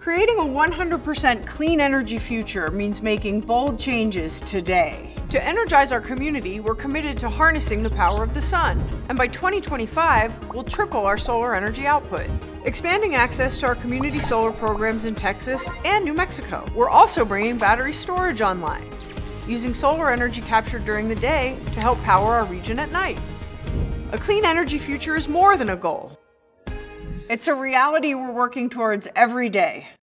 Creating a 100% clean energy future means making bold changes today. To energize our community, we're committed to harnessing the power of the sun. And by 2025, we'll triple our solar energy output, expanding access to our community solar programs in Texas and New Mexico. We're also bringing battery storage online, using solar energy captured during the day to help power our region at night. A clean energy future is more than a goal. It's a reality we're working towards every day.